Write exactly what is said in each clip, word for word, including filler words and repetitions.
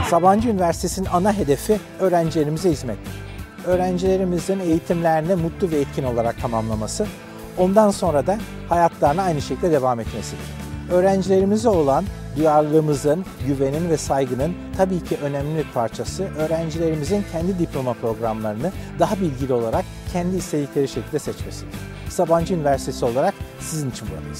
Sabancı Üniversitesi'nin ana hedefi öğrencilerimize hizmettir. Öğrencilerimizin eğitimlerini mutlu ve etkin olarak tamamlaması, ondan sonra da hayatlarına aynı şekilde devam etmesidir. Öğrencilerimize olan duyarlılığımızın, güvenin ve saygının tabii ki önemli bir parçası, öğrencilerimizin kendi diploma programlarını daha bilgili olarak kendi istedikleri şekilde seçmesidir. Sabancı Üniversitesi olarak sizin için buradayız.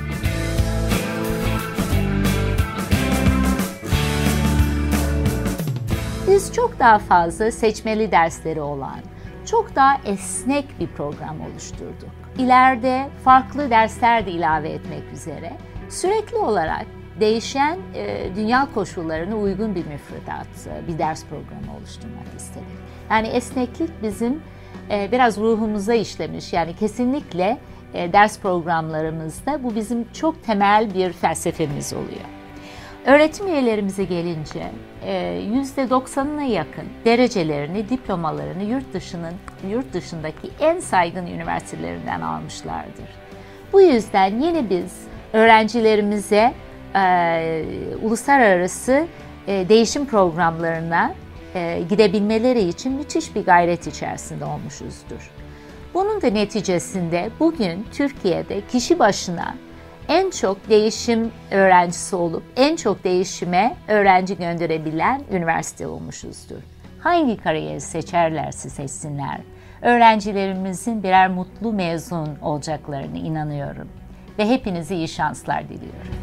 Biz çok daha fazla seçmeli dersleri olan, çok daha esnek bir program oluşturduk. İleride farklı dersler de ilave etmek üzere sürekli olarak değişen e, dünya koşullarına uygun bir müfredat, e, bir ders programı oluşturmak istedik. Yani esneklik bizim e, biraz ruhumuza işlemiş. Yani kesinlikle e, ders programlarımızda bu bizim çok temel bir felsefemiz oluyor. Öğretim üyelerimize gelince yüzde doksanına yakın derecelerini, diplomalarını yurt dışının yurt dışındaki en saygın üniversitelerinden almışlardır. Bu yüzden yine biz öğrencilerimize e, uluslararası e, değişim programlarına e, gidebilmeleri için müthiş bir gayret içerisinde olmuşuzdur. Bunun da neticesinde bugün Türkiye'de kişi başına en çok değişim öğrencisi olup en çok değişime öğrenci gönderebilen üniversite olmuşuzdur. Hangi kariyeri seçerlerse seçsinler, öğrencilerimizin birer mutlu mezun olacaklarına inanıyorum ve hepinize iyi şanslar diliyorum.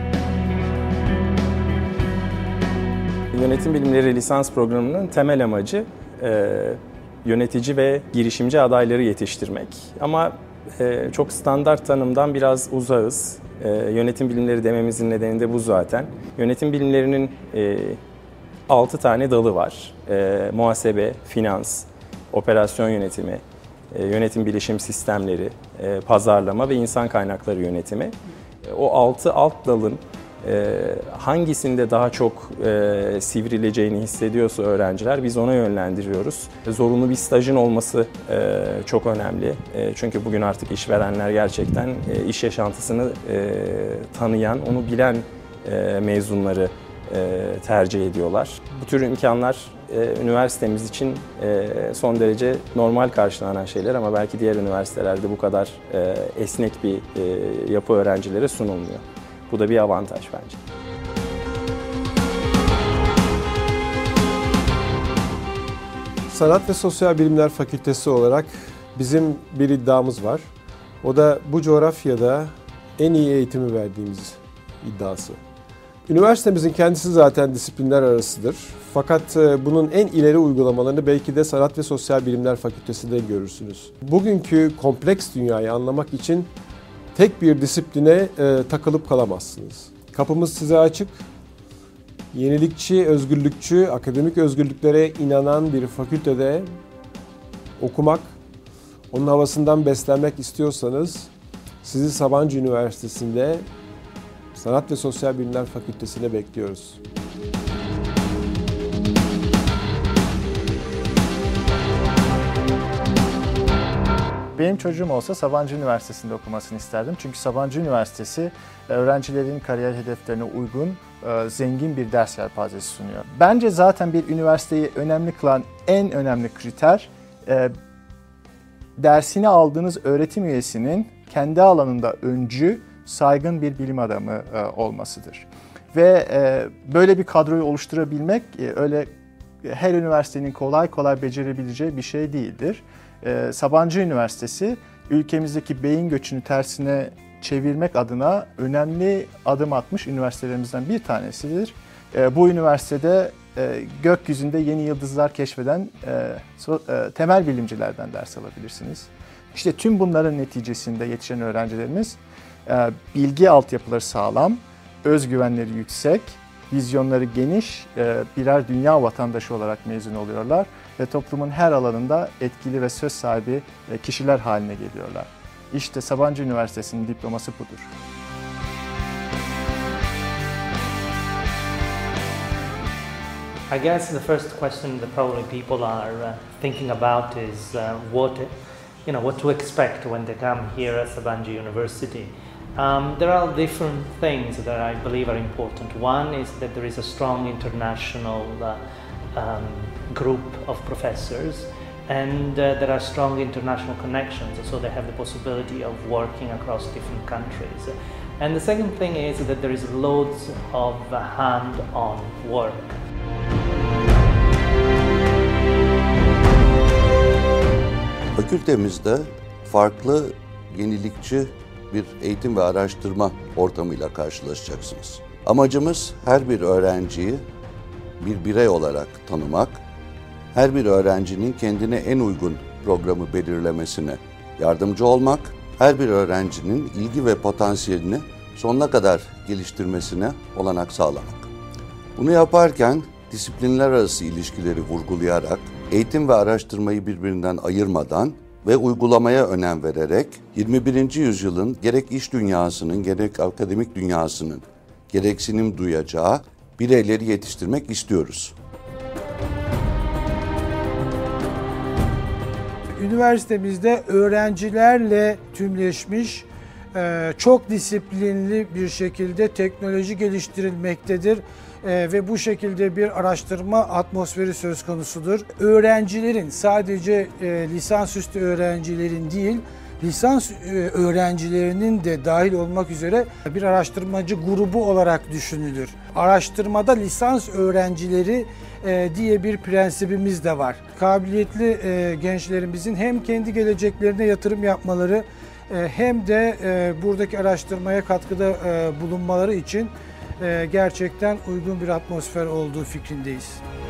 Yönetim bilimleri lisans programının temel amacı e, yönetici ve girişimci adayları yetiştirmek. Ama e, çok standart tanımdan biraz uzağız. E, yönetim bilimleri dememizin nedeni de bu zaten. Yönetim bilimlerinin e, altı tane dalı var. E, muhasebe, finans, operasyon yönetimi, e, yönetim bilişim sistemleri, e, pazarlama ve insan kaynakları yönetimi. E, o altı alt dalın e, hangisinde daha çok e, sivrileceğini hissediyorsa öğrenciler, biz ona yönlendiriyoruz. Zorunlu bir stajın olması e, çok önemli. E, çünkü bugün artık işverenler gerçekten e, iş yaşantısını e, tanıyan, onu bilen e, mezunları e, tercih ediyorlar. Bu tür imkanlar e, üniversitemiz için e, son derece normal karşılanan şeyler ama belki diğer üniversitelerde bu kadar e, esnek bir e, yapı öğrencilere sunulmuyor. Bu da bir avantaj bence. Sanat ve Sosyal Bilimler Fakültesi olarak bizim bir iddiamız var. O da bu coğrafyada en iyi eğitimi verdiğimiz iddiası. Üniversitemizin kendisi zaten disiplinler arasıdır. Fakat bunun en ileri uygulamalarını belki de Sanat ve Sosyal Bilimler Fakültesi'nde görürsünüz. Bugünkü kompleks dünyayı anlamak için tek bir disipline e, takılıp kalamazsınız. Kapımız size açık. Yenilikçi, özgürlükçü, akademik özgürlüklere inanan bir fakültede okumak, onun havasından beslenmek istiyorsanız sizi Sabancı Üniversitesi'nde Sanat ve Sosyal Bilimler Fakültesi'ne bekliyoruz. Benim çocuğum olsa Sabancı Üniversitesi'nde okumasını isterdim. Çünkü Sabancı Üniversitesi öğrencilerin kariyer hedeflerine uygun, zengin bir ders yelpazesi sunuyor. Bence zaten bir üniversiteyi önemli kılan en önemli kriter, dersini aldığınız öğretim üyesinin kendi alanında öncü, saygın bir bilim adamı olmasıdır. Ve böyle bir kadroyu oluşturabilmek öyle her üniversitenin kolay kolay becerebileceği bir şey değildir. Sabancı Üniversitesi ülkemizdeki beyin göçünü tersine çevirmek adına önemli adım atmış üniversitelerimizden bir tanesidir. Bu üniversitede gökyüzünde yeni yıldızlar keşfeden temel bilimcilerden ders alabilirsiniz. İşte tüm bunların neticesinde yetişen öğrencilerimiz bilgi altyapıları sağlam, özgüvenleri yüksek, vizyonları geniş birer dünya vatandaşı olarak mezun oluyorlar ve toplumun her alanında etkili ve söz sahibi kişiler haline geliyorlar. İşte Sabancı Üniversitesi'nin diploması budur. I guess the first question that probably people are uh, thinking about is uh, what, you know, what to expect when they come here at Sabancı University. Um, there are different things that I believe are important. One is that there is a strong international uh, um, group of professors, and uh, there are strong international connections, so they have the possibility of working across different countries. And the second thing is that there is loads of uh, hand-on work. Fakültemizde farklı, yenilikçi bir eğitim ve araştırma ortamıyla karşılaşacaksınız. Amacımız her bir öğrenciyi bir birey olarak tanımak, her bir öğrencinin kendine en uygun programı belirlemesine yardımcı olmak, her bir öğrencinin ilgi ve potansiyelini sonuna kadar geliştirmesine olanak sağlamak. Bunu yaparken disiplinler arası ilişkileri vurgulayarak, eğitim ve araştırmayı birbirinden ayırmadan ve uygulamaya önem vererek yirmi birinci yüzyılın gerek iş dünyasının gerek akademik dünyasının gereksinim duyacağı bireyleri yetiştirmek istiyoruz. Üniversitemizde öğrencilerle tümleşmiş, çok disiplinli bir şekilde teknoloji geliştirilmektedir ve bu şekilde bir araştırma atmosferi söz konusudur. Öğrencilerin, sadece lisansüstü öğrencilerin değil, lisans öğrencilerinin de dahil olmak üzere bir araştırmacı grubu olarak düşünülür. Araştırmada lisans öğrencileri diye bir prensibimiz de var. Kabiliyetli gençlerimizin hem kendi geleceklerine yatırım yapmaları hem de buradaki araştırmaya katkıda bulunmaları için gerçekten uygun bir atmosfer olduğu fikrindeyiz.